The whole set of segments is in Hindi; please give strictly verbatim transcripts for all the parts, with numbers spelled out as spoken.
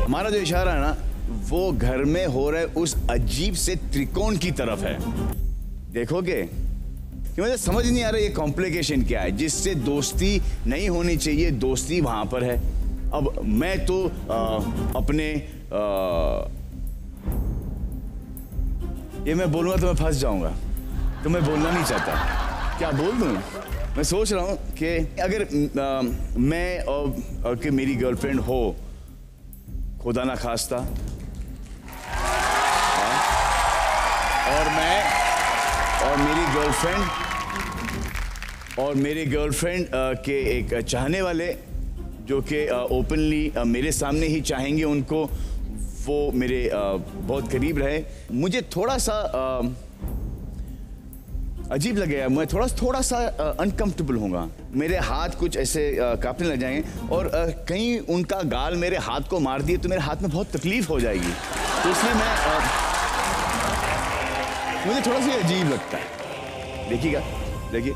हमारा जो इशारा है ना वो घर में हो रहे उस अजीब से त्रिकोण की तरफ है। देखोगे कि मुझे समझ नहीं आ रहा ये कॉम्प्लिकेशन क्या है जिससे दोस्ती नहीं होनी चाहिए, दोस्ती वहां पर है। अब मैं तो आ, अपने आ, ये मैं बोलूंगा तो मैं फंस जाऊंगा, तो मैं बोलना नहीं चाहता। क्या बोल दूं? मैं सोच रहा हूं कि अगर आ, मैं और, और कि मेरी गर्लफ्रेंड हो, खुदा ना खास्ता, और मैं और मेरी गर्लफ्रेंड और मेरी गर्लफ्रेंड के एक चाहने वाले जो कि ओपनली मेरे सामने ही चाहेंगे उनको, वो मेरे आ, बहुत करीब रहे। मुझे थोड़ा सा आ, अजीब लगेगा, मैं थोड़ा थोड़ा सा अनकंफर्टेबल होऊंगा, मेरे हाथ कुछ ऐसे कांपने लग जाएंगे और आ, कहीं उनका गाल मेरे हाथ को मार दिए तो मेरे हाथ में बहुत तकलीफ हो जाएगी। तो इसलिए मैं आ, मुझे थोड़ा सा अजीब लगता है। देखिएगा, देखिए।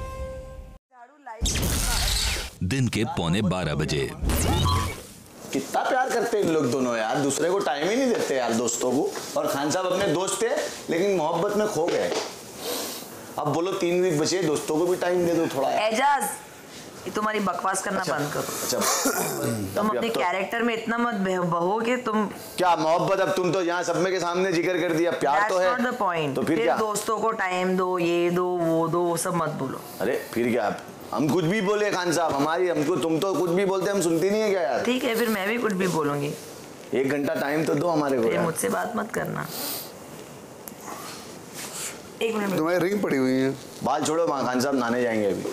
दिन के पौने बारह बजे। कितना प्यार करते हैं इन लोग दोनों यार, दूसरे को टाइम ही नहीं देते यार दोस्तों को। और खान साहब अपने दोस्त थे लेकिन मोहब्बत में खो गए। अब बोलो तीन वीक बचे, दोस्तों को भी टाइम दे दो थोड़ा। एजाज, ये तुम्हारी बकवास करना अच्छा, बंद करो। अच्छा तुम अपने कैरेक्टर तो, में इतना मत बहो कि तुम क्या मोहब्बत। अब तुम तो यहाँ सब में के सामने जिक्र कर दिया, प्यार तो है। That's not the point। तो फिर, फिर क्या? दोस्तों को टाइम दो, ये दो, वो दो, वो सब मत बोलो। अरे फिर क्या, हम कुछ भी बोले खान साहब, हमारी हमको, तुम तो कुछ भी बोलते हम सुनती नहीं है क्या यार? ठीक है फिर मैं भी कुछ भी बोलूंगी। एक घंटा टाइम तो दो हमारे को। मुझसे बात मत करना। एक मिनट, तुम्हारी रिंग पड़ी हुई है। बाल छोड़ो, खान साहब नहाने जाएंगे अभी।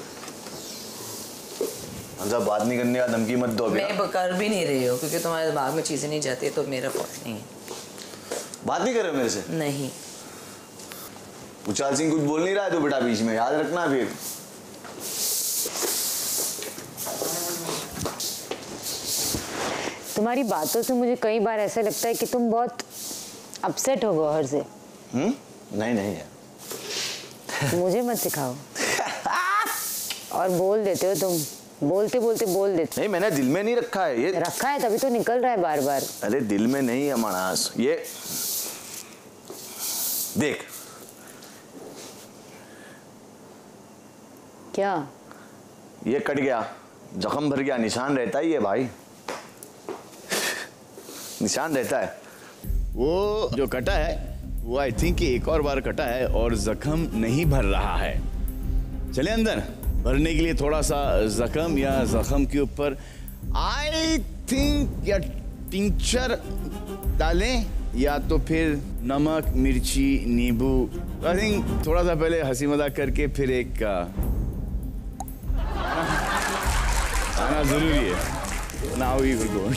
खान साहब बात नहीं करने का धमकी मत दो अभी। मैं कर भी नहीं रही हो क्योंकि तुम्हारे दिमाग में चीजें नहीं जाती तो मेरा फॉल्ट नहीं है। बात नहीं कर रहे हो मेरे से? नहीं। उचाल सिंह कुछ बोल नहीं रहा है तो बेटा बीच में, याद रखना फिर। तुम्हारी बातों से मुझे कई बार ऐसा लगता है कि तुम बहुत अपसेट हो गए हर से। हम्म? नहीं नहीं यार। मुझे मत सिखाओ। और बोल देते हो तुम, बोलते बोलते बोल देते। नहीं मैंने दिल में नहीं रखा है ये। रखा है तभी तो निकल रहा है बार बार। अरे दिल में नहीं है मानस, ये देख। क्या? ये कट गया, जख्म भर गया, निशान रहता ही है भाई, निशान रहता है। वो जो कटा है वो आई थिंक कि एक और बार कटा है और जख्म नहीं भर रहा है। चले अंदर, भरने के लिए थोड़ा सा जख्म या जख्म के ऊपर आई थिंक या टिंचर डालें या तो फिर नमक, मिर्ची, नींबू। आई थिंक थोड़ा सा पहले हंसी मजाक करके फिर एक आना जरूरी है। Now we will go.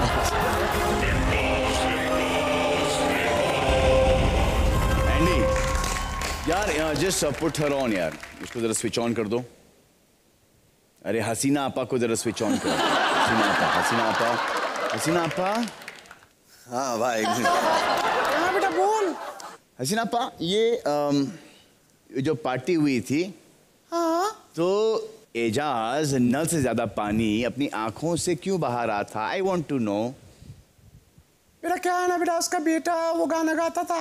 Andy, यार just put her on यार, उसको जरा स्विच ऑन कर दो। अरे हसीना आपा को जरा स्विच ऑन करो। हसीना आपा, हसीना आपा, हसीना आपा। हाँ भाई। हाँ बेटा बोल। हसीना आपा, ये um, जो पार्टी हुई थी, हाँ, तो एजाज नल से ज्यादा पानी अपनी आंखों से क्यों बहा रहा था? I want to know. बेटा क्या है ना बेटा, उसका बेटा वो गाना गाता था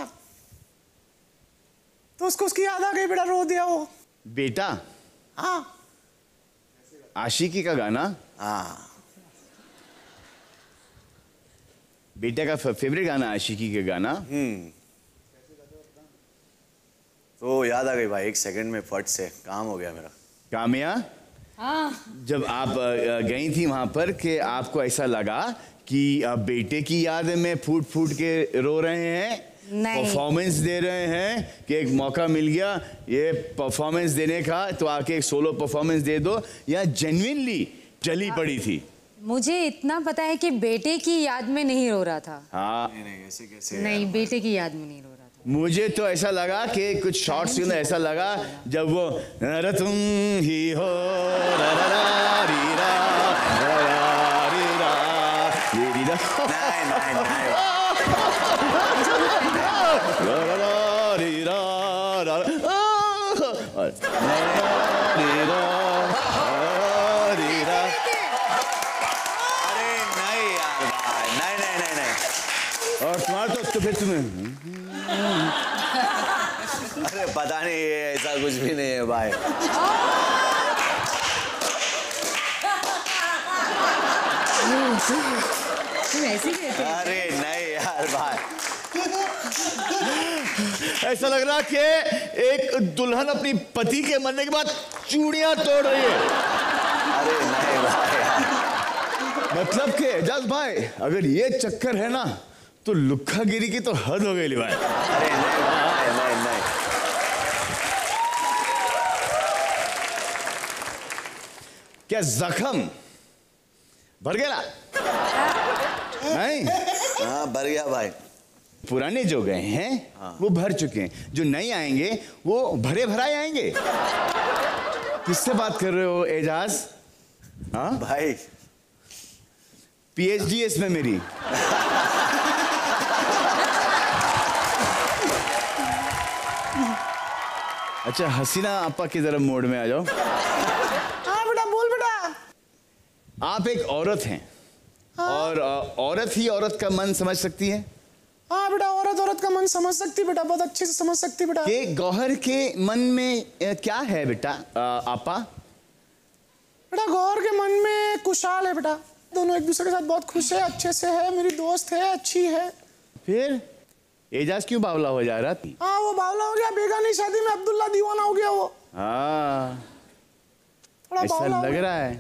तो उसको उसकी याद आ गई बेटा, रो दिया वो। बेटा? हाँ। आशिकी का गाना? हाँ। बेटे का फेवरेट गाना आशिकी का गाना? हम्म। तो याद आ गई भाई, एक सेकंड में फट से काम हो गया मेरा। कामिया, हाँ। जब आप गई थी वहां पर कि आपको ऐसा लगा कि बेटे की याद में फूट फूट के रो रहे हैं, परफॉर्मेंस दे रहे हैं कि एक मौका मिल गया ये परफॉर्मेंस देने का, तो आके एक सोलो परफॉर्मेंस दे दो, या जेन्युइनली जली पड़ी थी? मुझे इतना पता है कि बेटे की याद में नहीं रो रहा था। हाँ। नहीं नहीं ऐसे कैसे? नहीं, बेटे की याद में नहीं रो रहा था। मुझे तो ऐसा लगा कि कुछ शॉर्ट्स में ऐसा लगा जब वो तुम ही हो रा रा रा री रा रा रा री रा ये री रा नहीं नहीं नहीं रा रा रा री रा रा री रा री रा। अरे नहीं यार भाई, नहीं नहीं नहीं नहीं फिर तुम्हें अरे पता नहीं, ऐसा कुछ भी नहीं है भाई। तुम ऐसे ही कहते? अरे नहीं यार भाई, ऐसा लग रहा कि एक दुल्हन अपनी पति के मरने के बाद चूड़ियां तोड़ रही है। अरे नहीं भाई यार। मतलब कि एजाज भाई, अगर ये चक्कर है ना तो लुक्खागिरी की तो हद हो गई भाई। अरे नहीं भाई, नहीं नहीं। क्या जख्म भर गया? नहीं, हाँ भर गया भाई। पुराने जो गए हैं हाँ। वो भर चुके हैं, जो नहीं आएंगे वो भरे भराए आएंगे। किससे बात कर रहे हो एजाज? हाँ भाई पीएचडी है इसमें मेरी। अच्छा हसीना आपा की तरफ मोड में आ जाओ। हाँ बेटा बोल बेटा। आप एक औरत हैं हाँ। और औरत ही औरत का मन समझ सकती है। हाँ बेटा, औरत औरत का मन समझ सकती बेटा, बहुत अच्छे से समझ सकती बेटा। कि गौहर के मन में क्या है बेटा आपा? बेटा गौहर के मन में कुशाल है बेटा, दोनों एक दूसरे के साथ बहुत खुश है, अच्छे से है, मेरी दोस्त है, अच्छी है। फिर एजाज क्यों बावला हो जा रहा थी? हाँ वो बावला हो गया, बेगानी शादी में अब्दुल्ला दीवाना हो गया वो। हाँ थोड़ा ऐसा लग रहा है।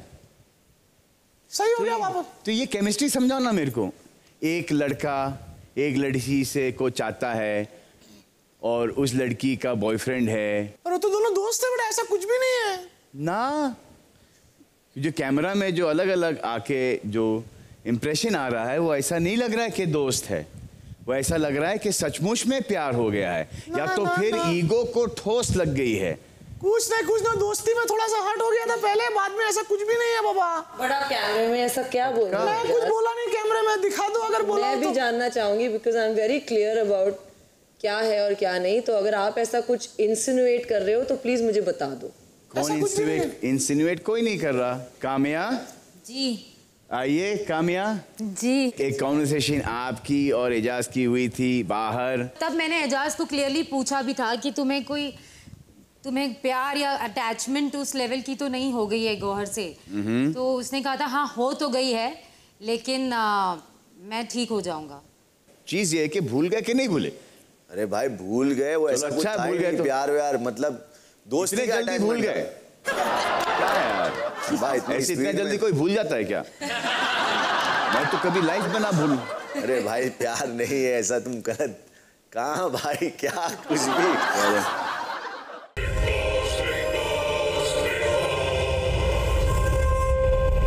सही हो गया वापस। तो ये केमिस्ट्री समझाओ ना मेरे को। एक लड़का एक लड़की से को चाहता है और उस लड़की का बॉयफ्रेंड है। पर वो तो दोनों दोस्त है बेटा, ऐसा कुछ भी नहीं है ना। जो कैमरा में जो अलग अलग आके जो इम्प्रेशन आ रहा है वो ऐसा नहीं लग रहा है कि दोस्त है, वो ऐसा लग रहा है कि सचमुच में प्यार हो गया है ना, या तो ना, फिर ना। ईगो को ठोस लग गई है। कुछ नहीं कुछ ना, दोस्ती में थोड़ा सा हट हो गया था पहले, बाद में ऐसा कुछ भी नहीं है बाबा। बड़ा कैमरे में ऐसा क्या बोल रहा है? मैं कुछ बोला नहीं कैमरे में, दिखा दो अगर बोला। मैं भी तो जानना चाहूंगी because I am very clear about क्या है और क्या नहीं। तो अगर आप ऐसा कुछ इंसिनुएट कर रहे हो तो प्लीज मुझे बता दो। कौन इंसिनुएट? इंसिनुएट कोई नहीं कर रहा। काम्या जी आइए। काम्या जी, एक कॉन्वर्सेशन आपकी और एजाज की हुई थी बाहर। तब मैंने एजाज को क्लियरली पूछा भी था कि तुम्हें कोई तुम्हें प्यार या अटैचमेंट उस लेवल की तो नहीं हो गई है गौहर से? तो उसने कहा था हाँ हो तो गई है, लेकिन आ, मैं ठीक हो जाऊंगा। चीज ये है कि भूल गए कि नहीं भूले? अरे भाई भूल गए, वो ऐसा कुछ था भूल गए तो प्यार व्यार, मतलब दोस्ती का जल्दी भूल गए क्या है यार भाई? ऐसे इतने जल्दी कोई भूल जाता है क्या? मैं तो कभी लाइफ में ना भूलूं। अरे भाई प्यार नहीं है ऐसा, तुम गलत कहाँ भाई, क्या कुछ भी।